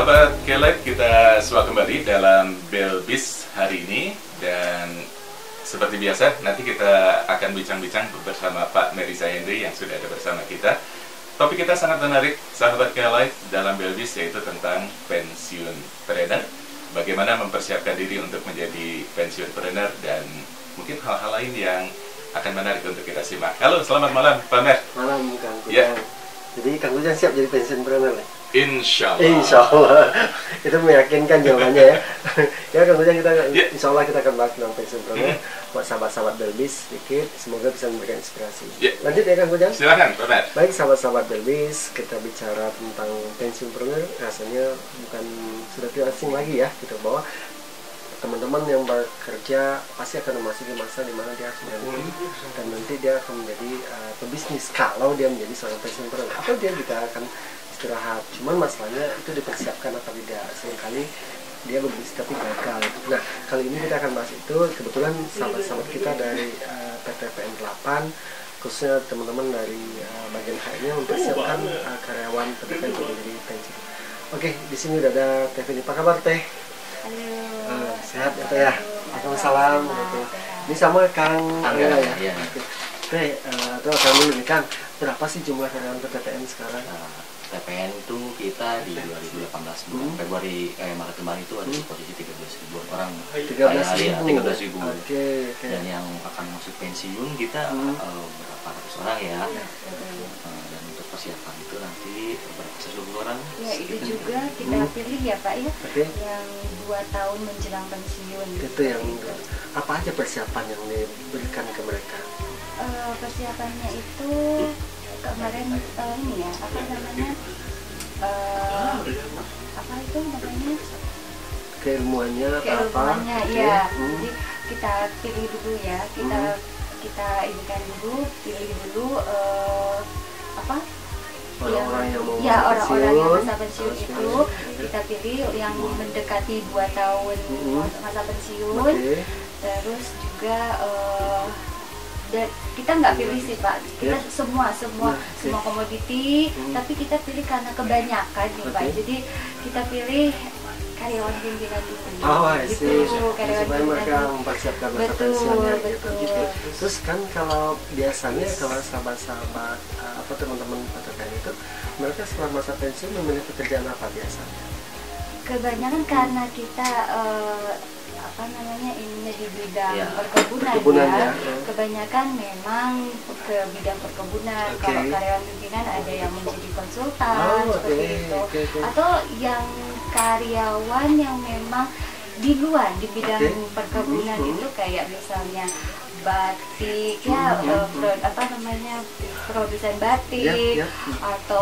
sahabat Kelight, kita sudah kembali dalam Belbis hari ini. Dan seperti biasa, nanti kita akan bincang-bincang bersama Pak Mary Sayendri yang sudah ada bersama kita. Topik kita sangat menarik, sahabat Kelight, dalam Belbis, yaitu tentang pensiun trader. Bagaimana mempersiapkan diri untuk menjadi pensiunpreneur dan mungkin hal-hal lain yang akan menarik untuk kita simak. Halo, selamat malam Pak Mer. Malam Kang Kujang. Ya. Jadi Kang Kujang siap jadi pensiunpreneur ya? Insya Allah. Insya Allah. Itu meyakinkan jawabannya ya. Ya Kang Kujang, kita Insya Allah kita akan bahas tentang pensiunpreneur. Buat sahabat-sahabat Belbis sedikit, semoga bisa memberikan inspirasi. Lanjut ya Kang Kujang. Silakan Pak Mer. Baik sahabat-sahabat Belbis, kita bicara tentang pensiunpreneur. Rasanya bukan sudah tidak asing lagi ya, gitu, bahwa teman-teman yang bekerja pasti akan memasuki masa di mana dia harus berhenti dan nanti dia akan menjadi pebisnis kalau dia menjadi seorang pensiunpreneur, atau dia juga akan istirahat. Cuman masalahnya itu dipersiapkan atau tidak. Seringkali dia berbisnis tapi gagal. Nah, kali ini kita akan bahas itu. Kebetulan sahabat-sahabat kita dari PT PN8, khususnya teman-teman dari bagian HR-nya mempersiapkan karyawan PT PN untuk menjadi pensiun. Oke, di sini udah ada Teh Vini. Apa kabar Teh? Halo. Sehat ya Teh ya? Waalaikumsalam. Gitu. Ini sama Kang Angga ya? Teh, atau Kang dulu nih Kang, berapa sih jumlah karyawan PT PN sekarang? PPN itu kita di 2018 bulan Februari Maret kemarin itu ada di posisi 13.000 orang. 13.000. Oke. Dan yang akan masuk pensiun kita berapa ratus orang ya. Dan untuk persiapan itu nanti berapa 10 orang. Ya itu juga kita pilih ya Pak ya. Yang 2 tahun menjelang pensiun. Itu yang apa aja persiapan yang diberikan ke mereka? Persiapannya itu kemarin ini ya, apa namanya, apa itu namanya, keilmuannya ya. Jadi kita pilih dulu ya, kita inikan dulu, pilih dulu apa orang-orang yang mau orang-orang yang masa pensiun itu kita pilih yang mendekati 2 tahun masa pensiun. Terus juga dan kita nggak pilih sih Pak, kita semua komoditi, tapi kita pilih karena kebanyakan nih Pak, jadi kita pilih karyawan pimpinan dulu. Gitu, karyawan supaya mereka mempersiapkan masa pensiunnya gitu. Terus kan kalau biasanya kalau sahabat-sahabat apa teman-teman PTPN itu, mereka setelah masa pensiun memilih pekerjaan apa biasanya? Kebanyakan karena kita apa namanya, ininya di bidang perkebunan ya. Kebanyakan memang ke bidang perkebunan. Kalau karyawan pimpinan ada yang menjadi konsultan seperti itu. Atau yang karyawan yang memang di luar di bidang perkebunan itu kayak misalnya batik ya, apa namanya, produsen batik atau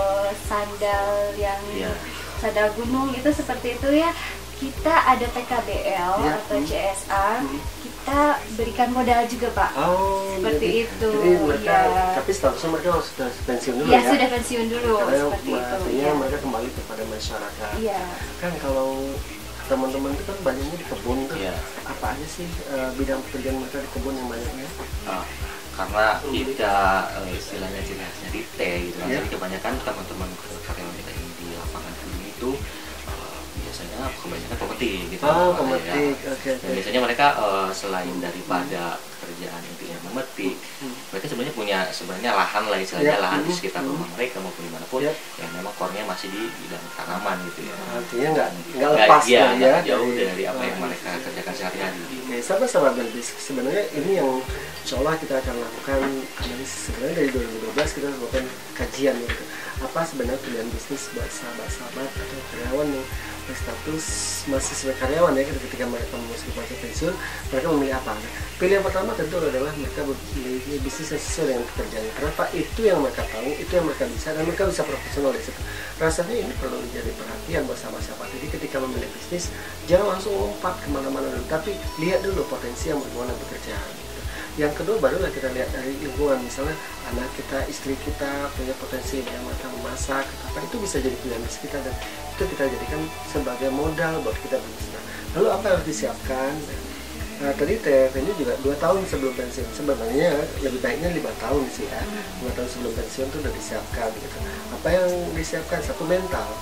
sandal yang sandal gunung itu seperti itu ya. Kita ada TKBL atau CSR, kita berikan modal juga Pak. Seperti itu. Jadi mereka, tapi statusnya mereka sudah pensiun dulu ya? Sudah pensiun dulu. Karena seperti itu. Artinya mereka kembali kepada masyarakat. Kan kalau teman-teman itu kan banyaknya di kebun tuh. Apa aja sih bidang pekerjaan mereka di kebun yang banyaknya? Karena kita istilahnya ciri khasnya di T gitu kan. Jadi kebanyakan teman-teman karyawan kita ini di lapangan kebun itu biasanya kebanyakan pemetik gitu. Pemetik. Dan biasanya mereka selain daripada pekerjaan intinya memetik, mereka sebenarnya punya lahan lah, istilahnya lahan di sekitar rumah mereka maupun dimanapun yang memang core-nya masih di bidang tanaman gitu ya. Artinya nggak lepas ya, jauh dari apa yang mereka kerjakan sehari-hari. Sahabat-sahabat Belbis, sebenarnya ini yang insya Allah kita akan lakukan analisis. Sebenarnya dari 2012 kita lakukan kajian gitu. Apa sebenarnya pilihan bisnis buat sahabat-sahabat atau karyawan yang berstatus masih sebagai karyawan ya, ketika mereka memasuki masa pensiun, mereka memilih apa? Pilihan pertama tentu adalah mereka memilih bisnis yang sesuai dengan pekerjaannya. Kenapa? Itu yang mereka tahu, itu yang mereka bisa, dan mereka bisa profesional di situ. Rasanya ini perlu menjadi perhatian buat sahabat-sahabat. Jadi ketika memilih bisnis, jangan langsung lompat kemana-mana dulu, tapi lihat dulu potensi yang berhubungan dengan pekerjaan. Yang kedua barulah kita lihat dari lingkungan, misalnya anak kita, istri kita punya potensi yang mereka memasak, apa itu bisa jadi pilihan bisnis kita, dan itu kita jadikan sebagai modal buat kita berbisnis. Lalu apa yang harus disiapkan? Nah, tadi TF ini juga 2 tahun sebelum pensiun, sebenarnya lebih baiknya 5 tahun sih ya. 5 tahun sebelum pensiun itu udah disiapkan gitu. Apa yang disiapkan? Satu, mental,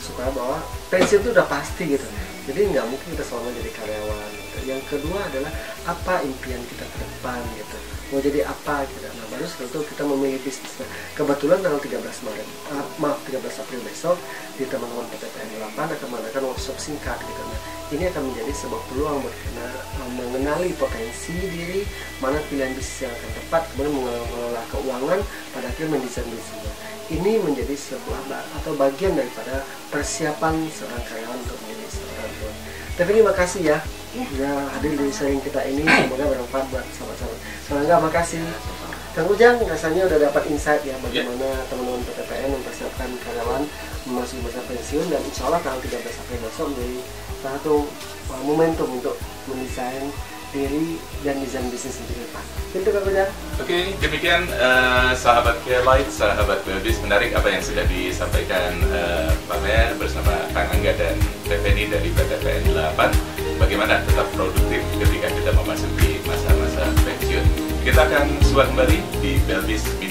supaya bahwa pensiun itu udah pasti gitu. Jadi nggak mungkin kita selama jadi karyawan gitu. Yang kedua adalah apa impian kita ke depan gitu, mau jadi apa gitu. Nah baru setelah itu kita memilih bisnis. Nah, kebetulan tanggal 13 April besok di teman-teman PTPN 8 akan mengadakan workshop singkat gitu. Nah ini akan menjadi sebuah peluang buat kita mengenali potensi diri, mana pilihan bisnis yang akan tepat, kemudian mengelola keuangan, pada akhirnya mendesain bisnisnya. Ini menjadi sebuah atau bagian daripada persiapan seorang karyawan untuk menjadi seorang tuan. Tapi makasih ya, hadir di sharing kita ini, semoga bermanfaat buat sahabat-sahabat. Semoga makasih. Kang Ujang rasanya udah dapat insight ya bagaimana teman-teman PTPN mempersiapkan karyawan memasuki masa pensiun, dan insya Allah tanggal 13 April besok menjadi salah satu momentum untuk mendesain diri dan desain bisnis untuk depan. Itu Kang Ujang. Oke, demikian sahabat Care-Lite, sahabat Belbis, menarik apa yang sudah disampaikan Pak Mer bersama Kang Angga dan Teveni dari PTPN 8. Bagaimana tetap produktif ketika kita memasuki masa-masa pensiun. Kita akan suar kembali di Belbis